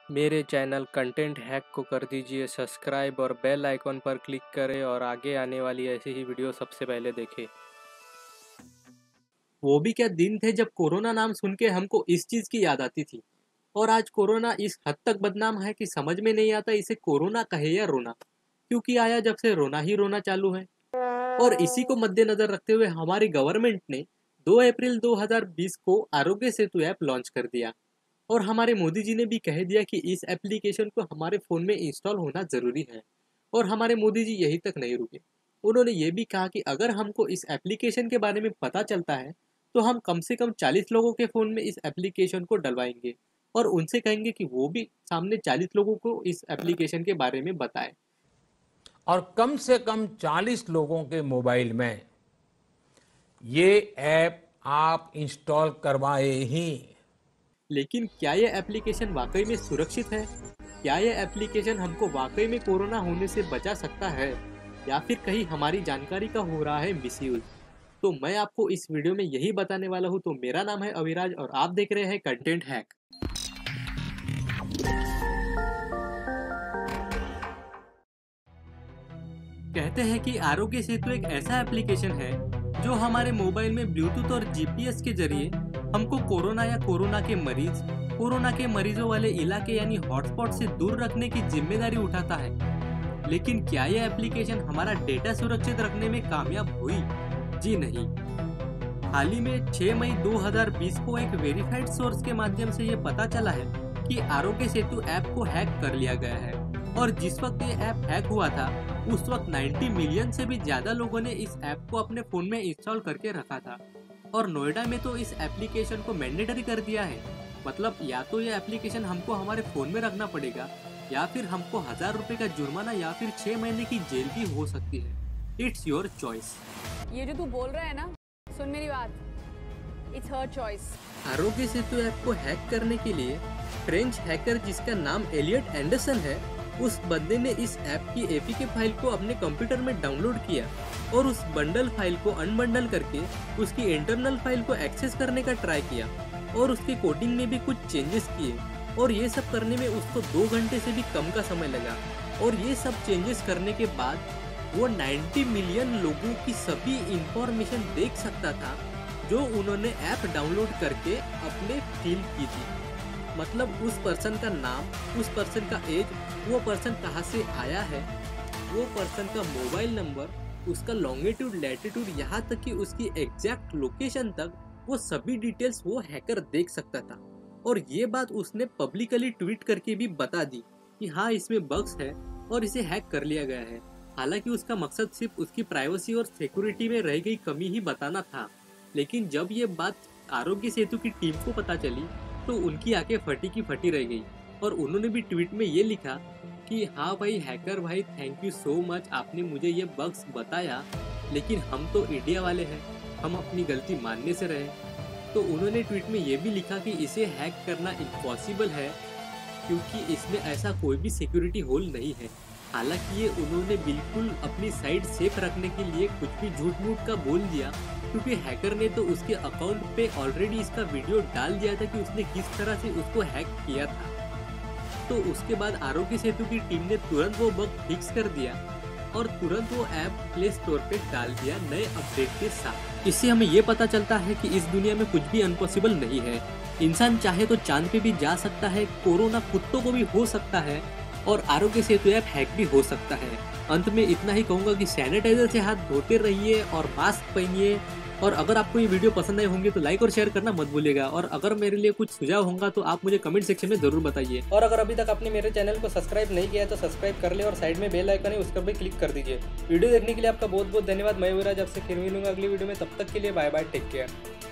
मेरे channel content hack को कर दीजिए सब्सक्राइब और बेल आइकॉन पर क्लिक करें और आगे आने वाली ऐसी ही वीडियो सबसे पहले देखें। वो भी क्या दिन थे जब कोरोना नाम सुन के हमको इस चीज की याद आती थी। और आज कोरोना इस हद तक बदनाम है कि समझ में नहीं आता इसे कोरोना कहे या रोना, क्योंकि आया जब से रोना ही रोना चालू है। और इसी को मद्देनजर रखते हुए हमारी गवर्नमेंट ने 2 अप्रैल 2020 को आरोग्य सेतु ऐप लॉन्च कर दिया। और हमारे मोदी जी ने भी कह दिया कि इस एप्लीकेशन को हमारे फ़ोन में इंस्टॉल होना ज़रूरी है। और हमारे मोदी जी यहीं तक नहीं रुके, उन्होंने ये भी कहा कि अगर हमको इस एप्लीकेशन के बारे में पता चलता है तो हम कम से कम 40 लोगों के फ़ोन में इस एप्लीकेशन को डलवाएंगे और उनसे कहेंगे कि वो भी सामने 40 लोगों को इस एप्लीकेशन के बारे में बताएं। और कम से कम 40 लोगों के मोबाइल में ये ऐप आप इंस्टॉल करवाए ही। लेकिन क्या ये एप्लीकेशन वाकई में सुरक्षित है? क्या ये एप्लीकेशन हमको वाकई में कोरोना होने से बचा सकता है, या फिर कहीं हमारी जानकारी का हो रहा है मिसयूज? तो मैं आपको इस वीडियो में यही बताने वाला हूँ। तो मेरा नाम है अविराज और आप देख रहे हैं कंटेंट हैक। कहते हैं कि आरोग्य सेतु एक ऐसा एप्लीकेशन है जो हमारे मोबाइल में ब्लूटूथ और जीपीएस के जरिए हमको कोरोना या कोरोना के मरीजों वाले इलाके यानी हॉटस्पॉट से दूर रखने की जिम्मेदारी उठाता है। लेकिन क्या यह एप्लीकेशन हमारा डेटा सुरक्षित रखने में कामयाब हुई? जी नहीं। हाल ही में 6 मई 2020 को एक वेरीफाइड सोर्स के माध्यम से ये पता चला है कि आरोग्य सेतु ऐप को हैक कर लिया गया है। और जिस वक्त ये ऐप हैक हुआ था उस वक्त 90 मिलियन से भी ज्यादा लोगों ने इस ऐप को अपने फोन में इंस्टॉल करके रखा था। और नोएडा में तो इस एप्लीकेशन को मैंडेटरी कर दिया है। मतलब या तो ये एप्लीकेशन हमको हमारे फोन में रखना पड़ेगा या फिर हमको 1000 रुपए का जुर्माना या फिर 6 महीने की जेल भी हो सकती है। It's your choice. ये जो तू बोल रहा है ना, सुन मेरी बात, it's her choice. Aarogya Setu app को हैक करने के लिए फ्रेंच हैकर जिसका नाम एलियट एंडरसन है, उस बंदे ने इस ऐप की एपीके फाइल को अपने कंप्यूटर में डाउनलोड किया और उस बंडल फाइल को अनबंडल करके उसकी इंटरनल फाइल को एक्सेस करने का ट्राई किया और उसके कोडिंग में भी कुछ चेंजेस किए। और ये सब करने में उसको 2 घंटे से भी कम का समय लगा। और ये सब चेंजेस करने के बाद वो 90 मिलियन लोगों की सभी इंफॉर्मेशन देख सकता था जो उन्होंने ऐप डाउनलोड करके अपने फिल की थी। मतलब उस पर्सन का नाम, उस पर्सन का एज, वो पर्सन कहाँ से आया है, वो पर्सन का मोबाइल नंबर, उसका लॉन्गिट्यूड लैटिट्यूड, यहाँ तक कि उसकी एग्जैक्ट लोकेशन तक वो सभी डिटेल्स वो हैकर देख सकता था। और ये बात उसने पब्लिकली ट्वीट करके भी बता दी कि हाँ इसमें बग्स है और इसे हैक कर लिया गया है। हालांकि उसका मकसद सिर्फ उसकी प्राइवेसी और सिक्योरिटी में रह गई कमी ही बताना था। लेकिन जब ये बात आरोग्य सेतु की टीम को पता चली तो उनकी आंखें फटी की फटी रह गई। और उन्होंने भी ट्वीट में ये लिखा कि हाँ भाई हैकर भाई, थैंक यू सो मच, आपने मुझे ये बग्स बताया, लेकिन हम तो इंडिया वाले हैं, हम अपनी गलती मानने से रहे। तो उन्होंने ट्वीट में ये भी लिखा कि इसे हैक करना इम्पॉसिबल है क्योंकि इसमें ऐसा कोई भी सिक्योरिटी होल नहीं है। हालांकि ये उन्होंने बिल्कुल अपनी साइट सेफ रखने के लिए कुछ भी झूठ मूठ का बोल दिया, क्योंकि हैकर ने तो उसके अकाउंट पे ऑलरेडी इसका वीडियो डाल दिया था कि उसने किस तरह से उसको हैक किया था। तो उसके बाद आरोग्य सेतु की टीम ने तुरंत वो बग फिक्स कर दिया और तुरंत वो ऐप प्ले स्टोर पे डाल दिया नए अपडेट के साथ। इससे हमें ये पता चलता है कि इस दुनिया में कुछ भी अनपॉसिबल नहीं है। इंसान चाहे तो चांद पे भी जा सकता है, कोरोना कुत्तों को भी हो सकता है और आरोग्य सेतु ऐप हैक भी हो सकता है। अंत में इतना ही कहूँगा कि सैनिटाइजर से हाथ धोते रहिए और मास्क पहनिए। और अगर आपको ये वीडियो पसंद आए होंगे तो लाइक और शेयर करना मत भूलिएगा। और अगर मेरे लिए कुछ सुझाव होगा तो आप मुझे कमेंट सेक्शन में जरूर बताइए। और अगर अभी तक आपने मेरे चैनल को सब्सक्राइब नहीं किया तो सब्सक्राइब कर ले और साइड में बेल आइकन है उस पर भी क्लिक कर दीजिए। वीडियो देखने के लिए आपका बहुत बहुत धन्यवाद। मैं अविराज आपसे फिर मिलूंगा अगली वीडियो में। तब तक के लिए बाय बाय, टेक केयर।